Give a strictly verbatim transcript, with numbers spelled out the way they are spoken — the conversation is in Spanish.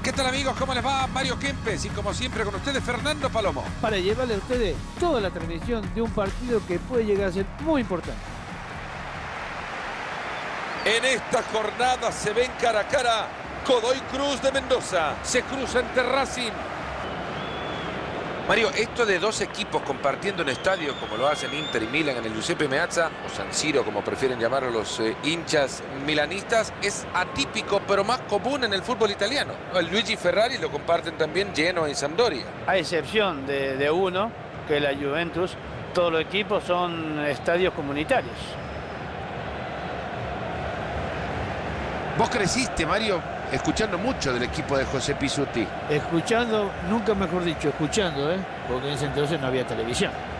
¿Qué tal, amigos? ¿Cómo les va? Mario Kempes y como siempre con ustedes Fernando Palomo. Para llevarle a ustedes toda la transmisión de un partido que puede llegar a ser muy importante. En esta jornada se ven cara a cara Godoy Cruz de Mendoza. Se cruza ante Racing. Mario, esto de dos equipos compartiendo un estadio como lo hacen Inter y Milan en el Giuseppe Meazza, o San Siro como prefieren llamarlo los eh, hinchas milanistas, es atípico pero más común en el fútbol italiano. El Luigi Ferrari lo comparten también Genoa y Sampdoria. A excepción de, de uno, que es la Juventus, todos los equipos son estadios comunitarios. Vos creciste, Mario, escuchando mucho del equipo de José Pizzuti. Escuchando, nunca mejor dicho, escuchando, ¿eh? Porque en ese entonces no había televisión.